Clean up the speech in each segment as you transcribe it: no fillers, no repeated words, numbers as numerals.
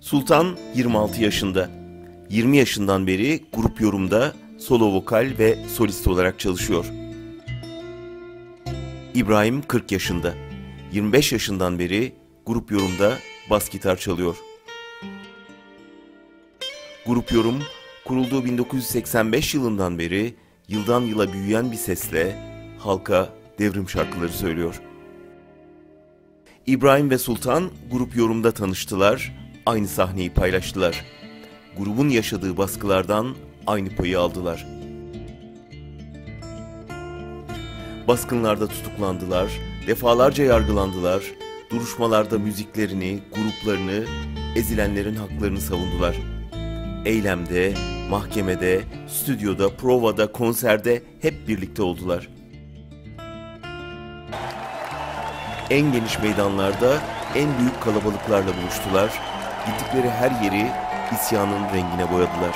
Sultan 26 yaşında. 20 yaşından beri grup yorumda solo vokal ve solist olarak çalışıyor. İbrahim 40 yaşında. 25 yaşından beri grup yorumda bas gitar çalıyor. Grup yorum kurulduğu 1985 yılından beri yıldan yıla büyüyen bir sesle halka devrim şarkıları söylüyor. İbrahim ve Sultan grup yorumda tanıştılar, aynı sahneyi paylaştılar. Grubun yaşadığı baskılardan aynı payı aldılar. Baskınlarda tutuklandılar, defalarca yargılandılar, duruşmalarda müziklerini, gruplarını, ezilenlerin haklarını savundular. Eylemde, mahkemede, stüdyoda, provada, konserde hep birlikte oldular. En geniş meydanlarda, en büyük kalabalıklarla buluştular. Gittikleri her yeri isyanın rengine boyadılar.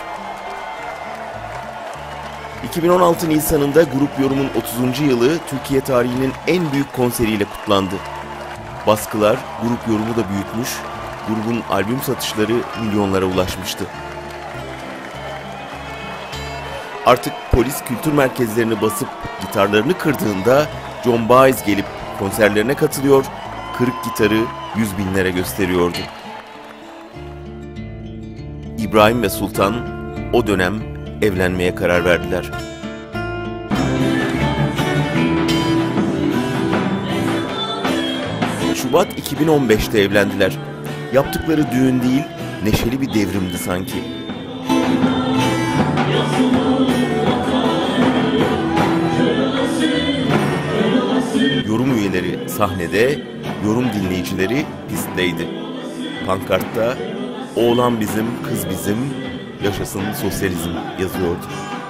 2016 Nisan'ında Grup Yorum'un 30. yılı Türkiye tarihinin en büyük konseriyle kutlandı. Baskılar Grup Yorum'u da büyütmüş, grubun albüm satışları milyonlara ulaşmıştı. Artık polis kültür merkezlerini basıp gitarlarını kırdığında John Baez gelip konserlerine katılıyor, kırık gitarı 100 binlere gösteriyordu. İbrahim ve Sultan o dönem evlenmeye karar verdiler. Şubat 2015'te evlendiler. Yaptıkları düğün değil, neşeli bir devrimdi sanki. Yorum üyeleri sahnede, yorum dinleyicileri pistteydi. Pankartta "Oğlan bizim, kız bizim, yaşasın sosyalizm" yazıyordu.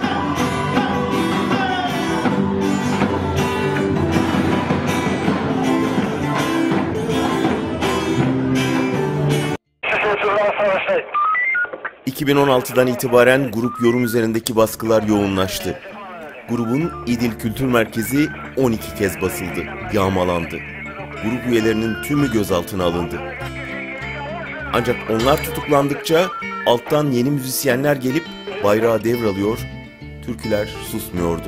...2016'dan itibaren grup yorum üzerindeki baskılar yoğunlaştı. Grubun İdil Kültür Merkezi 12 kez basıldı, yağmalandı. Grup üyelerinin tümü gözaltına alındı. Ancak onlar tutuklandıkça alttan yeni müzisyenler gelip bayrağı devralıyor, türküler susmuyordu.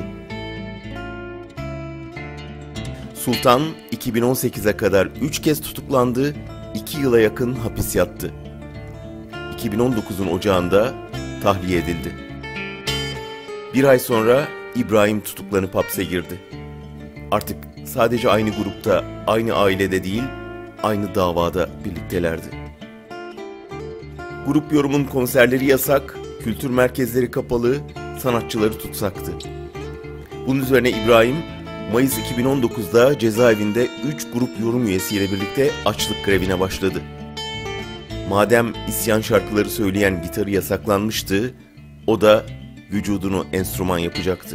Sultan 2018'e kadar 3 kez tutuklandı, 2 yıla yakın hapis yattı. 2019'un ocağında tahliye edildi. Bir ay sonra İbrahim tutuklanıp hapse girdi. Artık sadece aynı grupta, aynı ailede değil, aynı davada birliktelerdi. Grup yorumun konserleri yasak, kültür merkezleri kapalı, sanatçıları tutsaktı. Bunun üzerine İbrahim, Mayıs 2019'da cezaevinde 3 grup yorum üyesiyle birlikte açlık grevine başladı. Madem isyan şarkıları söyleyen gitarı yasaklanmıştı, o da vücudunu enstrüman yapacaktı.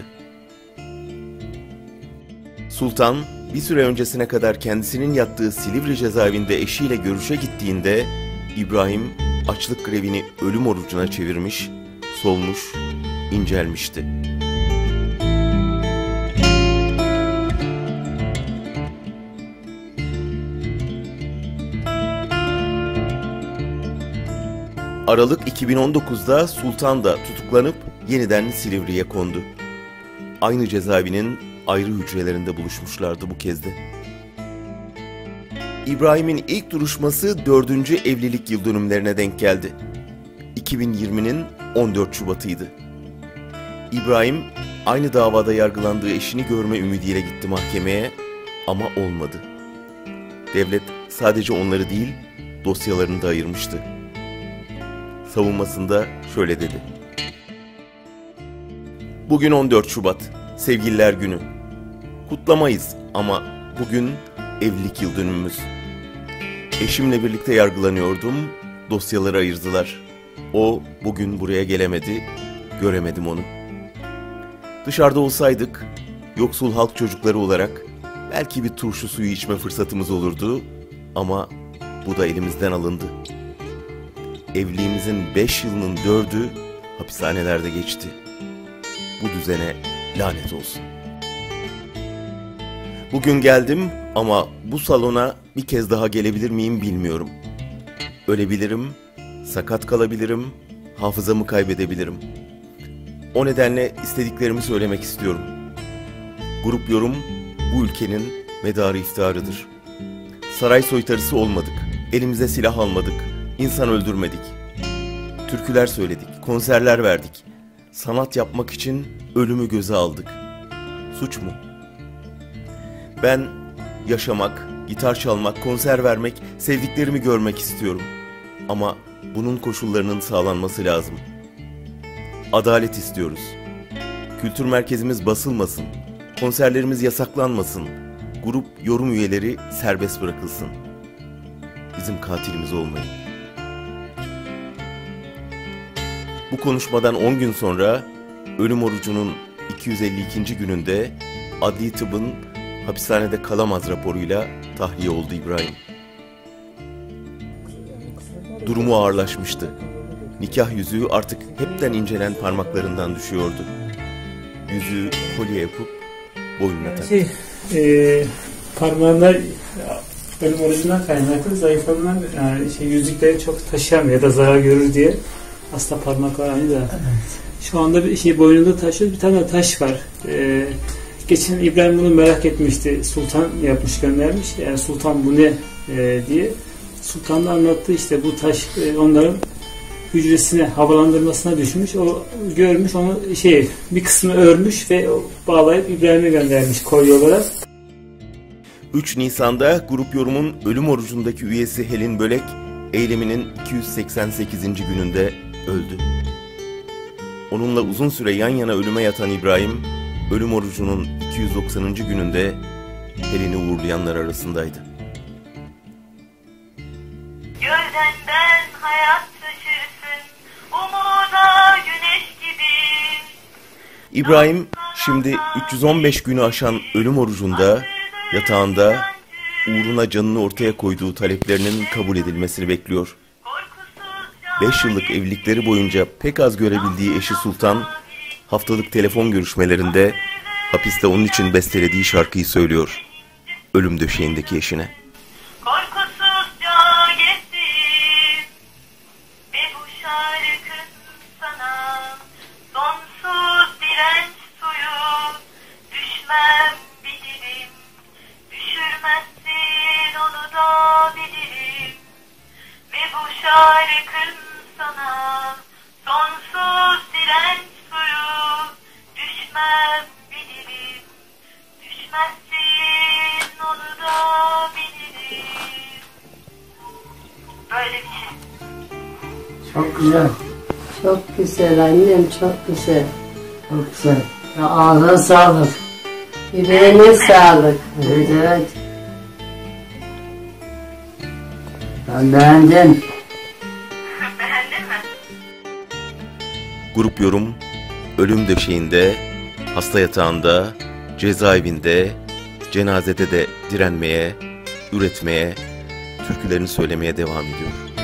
Sultan, bir süre öncesine kadar kendisinin yattığı Silivri cezaevinde eşiyle görüşe gittiğinde, İbrahim açlık grevini ölüm orucuna çevirmiş, solmuş, incelmişti. Aralık 2019'da Sultan da tutuklanıp yeniden Silivri'ye kondu. Aynı cezaevinin ayrı hücrelerinde buluşmuşlardı bu kez de. İbrahim'in ilk duruşması 4. evlilik yıl dönümlerine denk geldi. 2020'nin 14 Şubat'ıydı. İbrahim aynı davada yargılandığı eşini görme ümidiyle gitti mahkemeye ama olmadı. Devlet sadece onları değil, dosyalarını da ayırmıştı. Savunmasında şöyle dedi: "Bugün 14 Şubat, Sevgililer Günü. Kutlamayız ama bugün evlilik yıl dönümümüz. Eşimle birlikte yargılanıyordum, dosyaları ayırdılar. O bugün buraya gelemedi, göremedim onu. Dışarıda olsaydık, yoksul halk çocukları olarak belki bir turşu suyu içme fırsatımız olurdu ama bu da elimizden alındı. Evliliğimizin 5 yılının 4'ü hapishanelerde geçti. Bu düzene lanet olsun. Bugün geldim ama bu salona bir kez daha gelebilir miyim bilmiyorum. Ölebilirim, sakat kalabilirim, hafızamı kaybedebilirim. O nedenle istediklerimi söylemek istiyorum. Grup Yorum bu ülkenin medarı iftiharıdır. Saray soytarısı olmadık, elimize silah almadık, insan öldürmedik. Türküler söyledik, konserler verdik. Sanat yapmak için ölümü göze aldık. Suç mu? Ben yaşamak, gitar çalmak, konser vermek, sevdiklerimi görmek istiyorum. Ama bunun koşullarının sağlanması lazım. Adalet istiyoruz. Kültür merkezimiz basılmasın. Konserlerimiz yasaklanmasın. Grup Yorum üyeleri serbest bırakılsın. Bizim katilimiz olmayın. Bu konuşmadan 10 gün sonra ölüm orucunun 252. gününde adli tıbbın hapishanede kalamaz raporuyla tahliye oldu İbrahim. Durumu ağırlaşmıştı. Nikah yüzüğü artık hepten incelen parmaklarından düşüyordu. Yüzüğü kolye yapıp boynuna taktı. Parmağında ölüm orucundan kaynaklı zayıflanan yüzükleri çok taşıyamıyor ya da zarar görür diye. Aslında parmaklar aynı da. Evet. Şu anda bir boynunda taşıyor. Bir tane taş var. Geçen İbrahim bunu merak etmişti. Sultan yapmış, göndermiş. Yani Sultan bu ne diye. Sultan da anlattı, işte bu taş onların hücresine, havalandırmasına düşmüş. O görmüş, onu bir kısmını örmüş ve bağlayıp İbrahim'e göndermiş kolye olarak. 3 Nisan'da Grup Yorum'un ölüm orucundaki üyesi Helin Bölek eyleminin 288. gününde öldü. Onunla uzun süre yan yana ölüme yatan İbrahim, ölüm orucunun 290. gününde Helin'i uğurlayanlar arasındaydı. Gözden hayat taşırsın, umuda güneş gibi. İbrahim şimdi 315 günü aşan ölüm orucunda, yatağında uğruna canını ortaya koyduğu taleplerinin kabul edilmesini bekliyor. 5 yıllık evlilikleri boyunca pek az görebildiği eşi Sultan, haftalık telefon görüşmelerinde hapiste onun için bestelediği şarkıyı söylüyor ölüm döşeğindeki eşine. Korkusuzca gezdim ve bu şarkın sana sonsuz direnç suyu, düşmem bilirim, düşürmezsin onu da bilirim ve bu şarkın sana sonsuz direnç suyu, düşmem bilirim, düşmezsin onu da bilirim. Böyle bir şey. Çok güzel. Çok güzel annem, çok güzel. Çok güzel. Ya ağzına sağlık. Yüreğine sağlık. Evet, evet. Ben beğendim. Beğendin mi? Grup Yorum ölüm döşeğinde, hasta yatağında, cezaevinde, cenazede de direnmeye, üretmeye, türkülerini söylemeye devam ediyor.